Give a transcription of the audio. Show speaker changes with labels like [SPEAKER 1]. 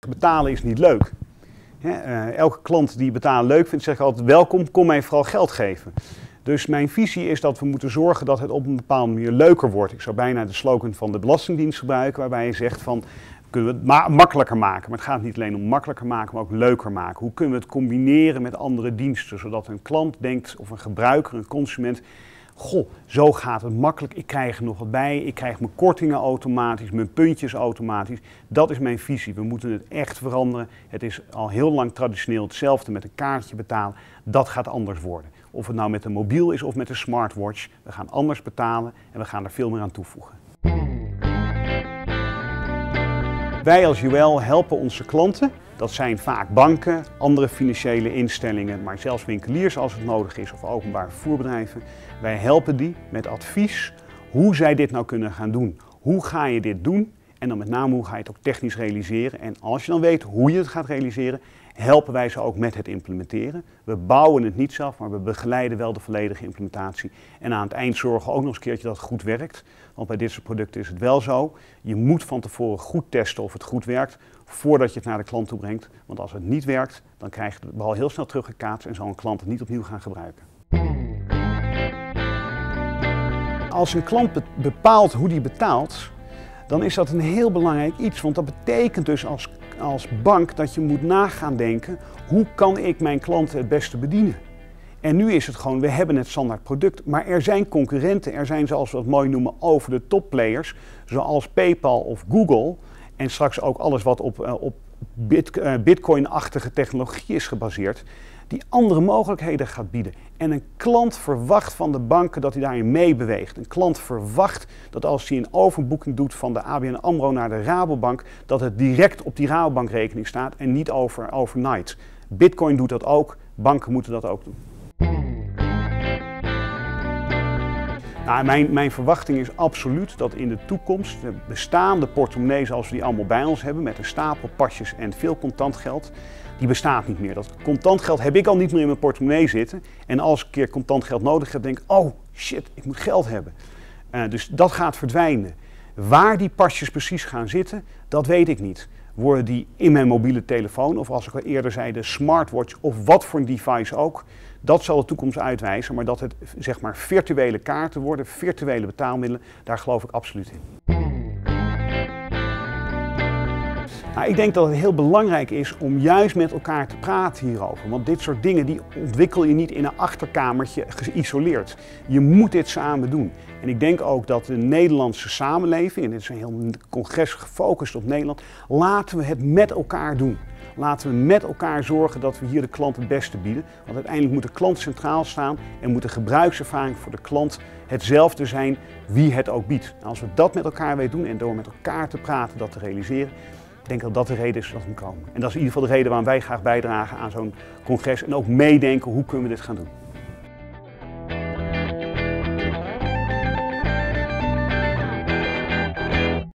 [SPEAKER 1] Betalen is niet leuk. Elke klant die betalen leuk vindt, zegt altijd welkom, kom mij vooral geld geven. Dus mijn visie is dat we moeten zorgen dat het op een bepaalde manier leuker wordt. Ik zou bijna de slogan van de Belastingdienst gebruiken, waarbij je zegt van, kunnen we het makkelijker maken. Maar het gaat niet alleen om makkelijker maken, maar ook leuker maken. Hoe kunnen we het combineren met andere diensten, zodat een klant denkt, of een gebruiker, een consument, goh, zo gaat het makkelijk, ik krijg er nog wat bij, ik krijg mijn kortingen automatisch, mijn puntjes automatisch. Dat is mijn visie, we moeten het echt veranderen. Het is al heel lang traditioneel hetzelfde met een kaartje betalen, dat gaat anders worden. Of het nou met een mobiel is of met een smartwatch, we gaan anders betalen en we gaan er veel meer aan toevoegen. Wij als Juwel helpen onze klanten, dat zijn vaak banken, andere financiële instellingen, maar zelfs winkeliers als het nodig is of openbare vervoerbedrijven. Wij helpen die met advies hoe zij dit nou kunnen gaan doen. Hoe ga je dit doen? En dan met name hoe ga je het ook technisch realiseren. En als je dan weet hoe je het gaat realiseren, helpen wij ze ook met het implementeren. We bouwen het niet zelf, maar we begeleiden wel de volledige implementatie. En aan het eind zorgen we ook nog eens een keertje dat het goed werkt. Want bij dit soort producten is het wel zo. Je moet van tevoren goed testen of het goed werkt, voordat je het naar de klant toe brengt. Want als het niet werkt, dan krijg je het bal heel snel teruggekaatst en zal een klant het niet opnieuw gaan gebruiken. Als een klant bepaalt hoe die betaalt, dan is dat een heel belangrijk iets. Want dat betekent dus als bank dat je moet nagaan denken, hoe kan ik mijn klanten het beste bedienen? En nu is het gewoon, we hebben het standaard product, maar er zijn concurrenten, er zijn zoals we het mooi noemen over de topplayers, zoals PayPal of Google. En straks ook alles wat op Bitcoin-achtige technologie is gebaseerd, die andere mogelijkheden gaat bieden. En een klant verwacht van de banken dat hij daarin meebeweegt. Een klant verwacht dat als hij een overboeking doet van de ABN AMRO naar de Rabobank, dat het direct op die Rabobankrekening staat en niet overnight. Bitcoin doet dat ook, banken moeten dat ook doen. Nou, mijn verwachting is absoluut dat in de toekomst de bestaande portemonnee zoals we die allemaal bij ons hebben, met een stapel pasjes en veel contant geld, die bestaat niet meer. Dat contant geld heb ik al niet meer in mijn portemonnee zitten. En als ik een keer contant geld nodig heb, denk ik, oh shit, ik moet geld hebben. Dus dat gaat verdwijnen. Waar die pasjes precies gaan zitten, dat weet ik niet. Worden die in mijn mobiele telefoon, of als ik al eerder zei, de smartwatch, of wat voor een device ook. Dat zal de toekomst uitwijzen, maar dat het zeg maar virtuele kaarten worden, virtuele betaalmiddelen, daar geloof ik absoluut in. Nou, ik denk dat het heel belangrijk is om juist met elkaar te praten hierover. Want dit soort dingen die ontwikkel je niet in een achterkamertje geïsoleerd. Je moet dit samen doen. En ik denk ook dat de Nederlandse samenleving, en dit is een heel congres gefocust op Nederland, laten we het met elkaar doen. Laten we met elkaar zorgen dat we hier de klant het beste bieden. Want uiteindelijk moet de klant centraal staan en moet de gebruikservaring voor de klant hetzelfde zijn wie het ook biedt. En als we dat met elkaar weten doen en door met elkaar te praten dat te realiseren, ik denk dat dat de reden is dat we komen. En dat is in ieder geval de reden waarom wij graag bijdragen aan zo'n congres en ook meedenken hoe kunnen we dit gaan doen.